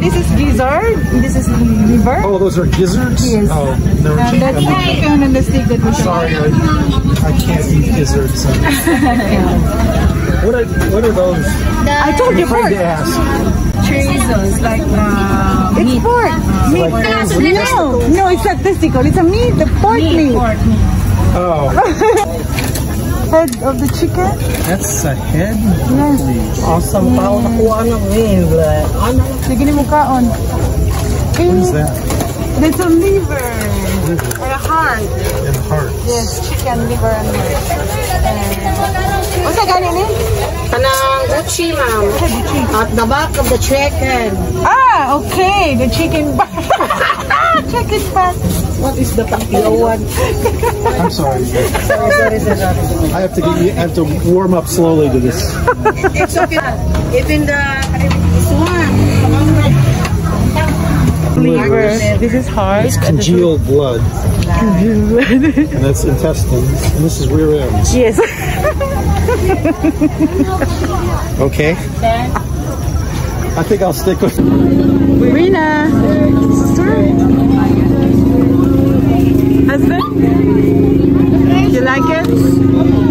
this is gizzard. This is liver. Oh, those are gizzards? Yes. Oh, never And that's the chicken and the steak that we Sorry, I can't eat gizzards. What are those? I told you I'm afraid pork. to ask. Chorizos, like It's meat. pork. Meat. No, it's not testicle. It's a meat. The pork meat. Pork meat. Oh, Head of the chicken. that's a head? Yes. Awesome pa ako nakuha ng liver. Ano? Sige ni mukhaon. What is that? That's a liver. Or a heart. And heart. Yes, chicken liver and heart. What's that ganin eh? Kanang gucci, ma'am. At the back of the chicken. Ah, okay. The chicken back. Chicken back. What is the pakiyawan? I'm sorry. Sorry. I have to warm up slowly to this. It's okay. Even this one. Liver. This is heart. It's congealed blood. And that's intestines. And this is rear ends. Yes. Okay. I think I'll stick with Rina. Husband? You like it?